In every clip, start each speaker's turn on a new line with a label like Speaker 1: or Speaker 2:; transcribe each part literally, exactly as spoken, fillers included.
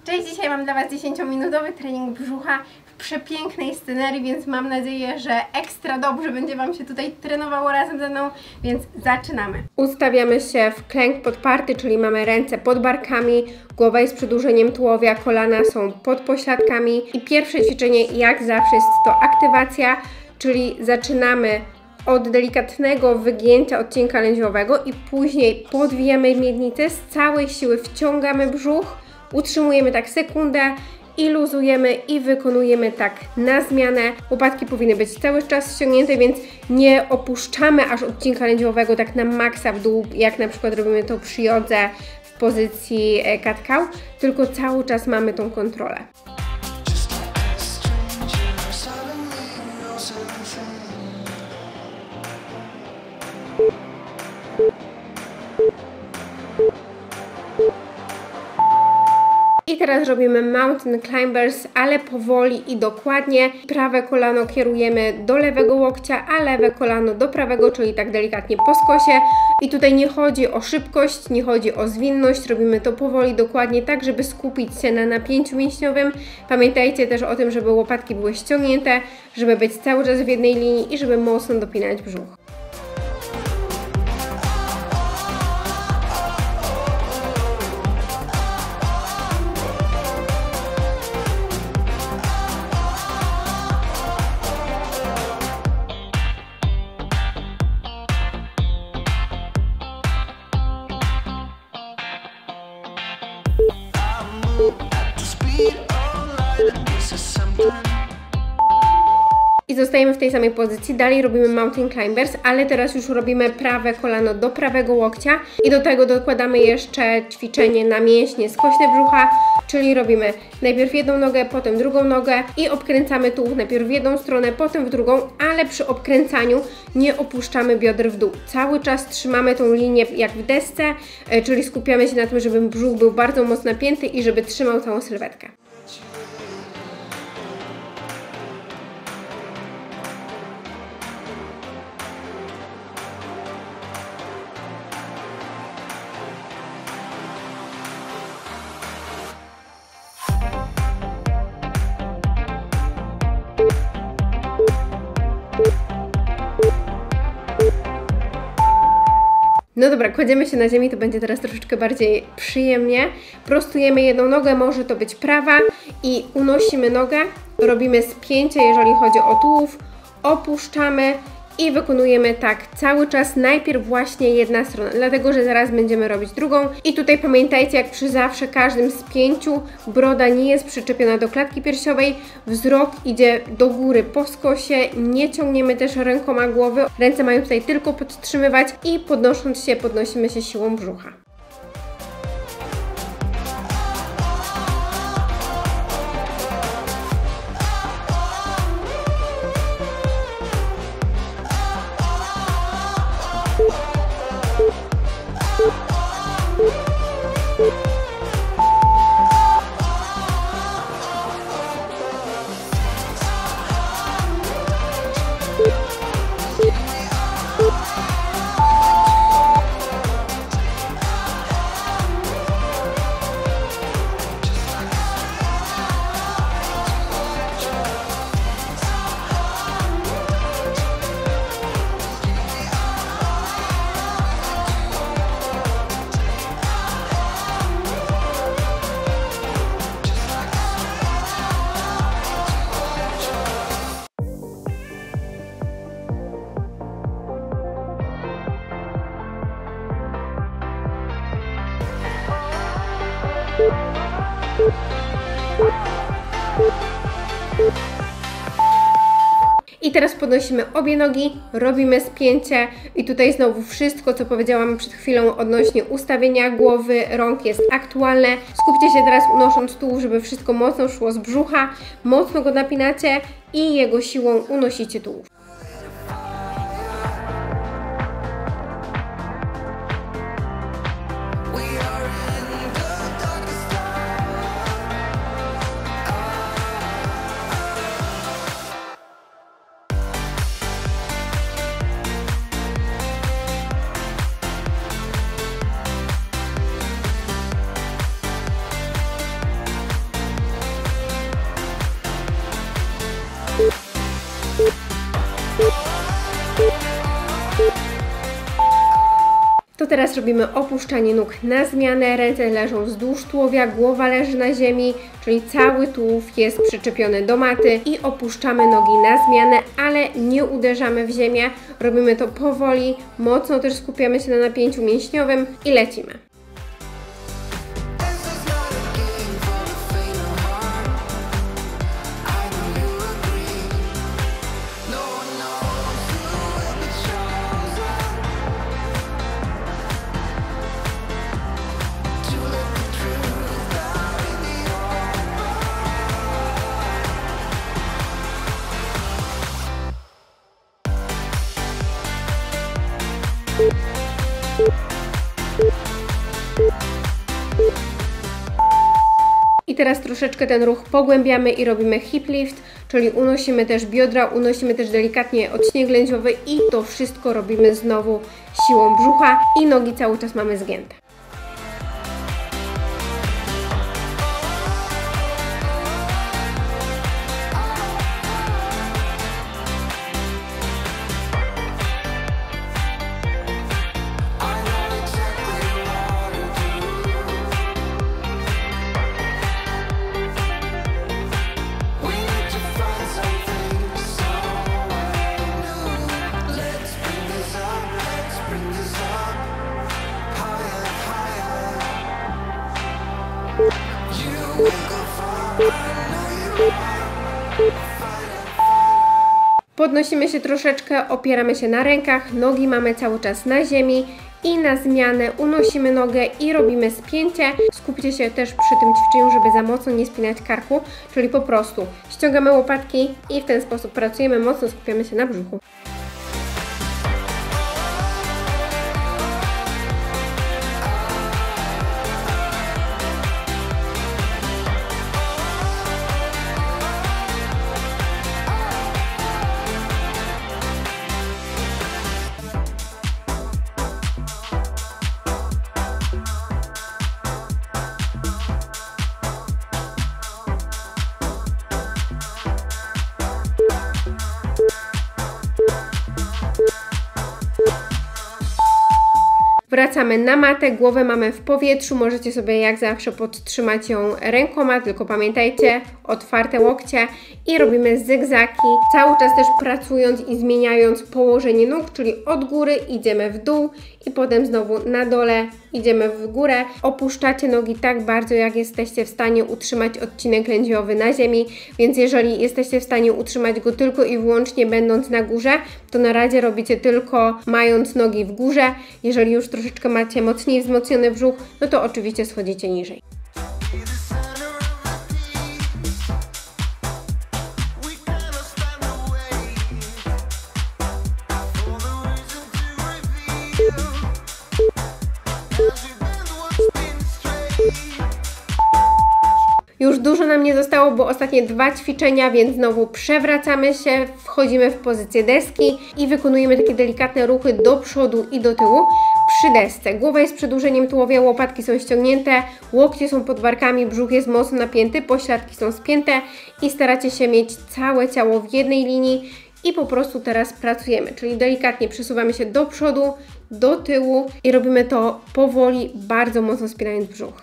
Speaker 1: Cześć, dzisiaj mam dla Was dziesięciominutowy trening brzucha w przepięknej scenerii, więc mam nadzieję, że ekstra dobrze będzie Wam się tutaj trenowało razem ze mną, więc zaczynamy. Ustawiamy się w klęk podparty, czyli mamy ręce pod barkami, głowa jest przedłużeniem tułowia, kolana są pod pośladkami i pierwsze ćwiczenie jak zawsze jest to aktywacja, czyli zaczynamy od delikatnego wygięcia odcinka lędźwiowego i później podwijamy miednicę, z całej siły wciągamy brzuch, utrzymujemy tak sekundę i luzujemy i wykonujemy tak na zmianę. Łopatki powinny być cały czas ściągnięte, więc nie opuszczamy aż odcinka lędźwiowego tak na maksa w dół, jak na przykład robimy to przy jodze w pozycji cat-cow, tylko cały czas mamy tą kontrolę. I teraz robimy mountain climbers, ale powoli i dokładnie. Prawe kolano kierujemy do lewego łokcia, a lewe kolano do prawego, czyli tak delikatnie po skosie. I tutaj nie chodzi o szybkość, nie chodzi o zwinność, robimy to powoli, dokładnie tak, żeby skupić się na napięciu mięśniowym. Pamiętajcie też o tym, żeby łopatki były ściągnięte, żeby być cały czas w jednej linii i żeby mocno dopinać brzuch. I zostajemy w tej samej pozycji, dalej robimy mountain climbers, ale teraz już robimy prawe kolano do prawego łokcia i do tego dokładamy jeszcze ćwiczenie na mięśnie skośne brzucha, czyli robimy najpierw jedną nogę, potem drugą nogę i obkręcamy tułów najpierw w jedną stronę, potem w drugą, ale przy obkręcaniu nie opuszczamy bioder w dół. Cały czas trzymamy tą linię jak w desce, czyli skupiamy się na tym, żeby brzuch był bardzo mocno napięty i żeby trzymał całą sylwetkę. No dobra, kładziemy się na ziemi, to będzie teraz troszeczkę bardziej przyjemnie. Prostujemy jedną nogę, może to być prawa i unosimy nogę. Robimy spięcie, jeżeli chodzi o tułów, opuszczamy i wykonujemy tak cały czas, najpierw właśnie jedna strona, dlatego że zaraz będziemy robić drugą. I tutaj pamiętajcie, jak przy zawsze każdym spięciu, broda nie jest przyczepiona do klatki piersiowej, wzrok idzie do góry po skosie, nie ciągniemy też rękoma głowy, ręce mają tutaj tylko podtrzymywać i podnosząc się, podnosimy się siłą brzucha. I teraz podnosimy obie nogi, robimy spięcie i tutaj znowu wszystko, co powiedziałam przed chwilą odnośnie ustawienia głowy, rąk jest aktualne. Skupcie się teraz unosząc tułów, żeby wszystko mocno szło z brzucha, mocno go napinacie i jego siłą unosicie tułów. teraz robimy opuszczanie nóg na zmianę, ręce leżą wzdłuż tułowia, głowa leży na ziemi, czyli cały tułów jest przyczepiony do maty i opuszczamy nogi na zmianę, ale nie uderzamy w ziemię, robimy to powoli, mocno też skupiamy się na napięciu mięśniowym i lecimy. I teraz troszeczkę ten ruch pogłębiamy i robimy hip lift, czyli unosimy też biodra, unosimy też delikatnie odcinek lędźwiowy i to wszystko robimy znowu siłą brzucha i nogi cały czas mamy zgięte. Podnosimy się troszeczkę, opieramy się na rękach, nogi mamy cały czas na ziemi i na zmianę unosimy nogę i robimy spięcie. Skupcie się też przy tym ćwiczeniu, żeby za mocno nie spinać karku, czyli po prostu ściągamy łopatki i w ten sposób pracujemy, mocno skupiamy się na brzuchu. Wracamy na matę, głowę mamy w powietrzu, możecie sobie jak zawsze podtrzymać ją rękoma, tylko pamiętajcie, otwarte łokcie i robimy zygzaki, cały czas też pracując i zmieniając położenie nóg, czyli od góry idziemy w dół i potem znowu na dole idziemy w górę. Opuszczacie nogi tak bardzo, jak jesteście w stanie utrzymać odcinek lędźwiowy na ziemi, więc jeżeli jesteście w stanie utrzymać go tylko i wyłącznie będąc na górze, to na razie robicie tylko mając nogi w górze. Jeżeli już troszeczkę macie mocniej wzmocniony brzuch, no to oczywiście schodzicie niżej. Już dużo nam nie zostało, bo ostatnie dwa ćwiczenia, więc znowu przewracamy się, wchodzimy w pozycję deski i wykonujemy takie delikatne ruchy do przodu i do tyłu przy desce. Głowa jest przedłużeniem tułowia, łopatki są ściągnięte, łokcie są pod barkami, brzuch jest mocno napięty, pośladki są spięte i staracie się mieć całe ciało w jednej linii i po prostu teraz pracujemy, czyli delikatnie przesuwamy się do przodu, do tyłu i robimy to powoli, bardzo mocno spinając brzuch.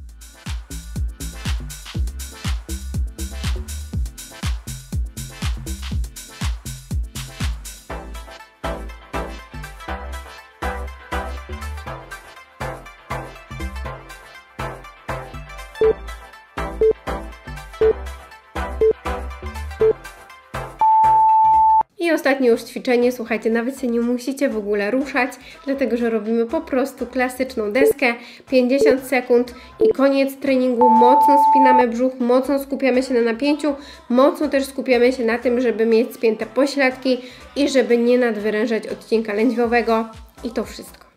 Speaker 1: I ostatnie już ćwiczenie, słuchajcie, nawet się nie musicie w ogóle ruszać, dlatego że robimy po prostu klasyczną deskę, pięćdziesiąt sekund i koniec treningu, mocno spinamy brzuch, mocno skupiamy się na napięciu, mocno też skupiamy się na tym, żeby mieć spięte pośladki i żeby nie nadwyrężać odcinka lędźwiowego i to wszystko.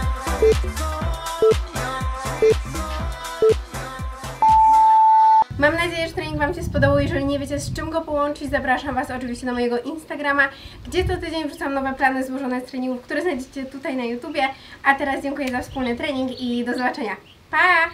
Speaker 1: Mam trening Wam się spodobał. Jeżeli nie wiecie, z czym go połączyć, zapraszam Was oczywiście na mojego Instagrama, gdzie co tydzień wrzucam nowe plany złożone z treningów, które znajdziecie tutaj na YouTubie. A teraz dziękuję za wspólny trening i do zobaczenia. Pa!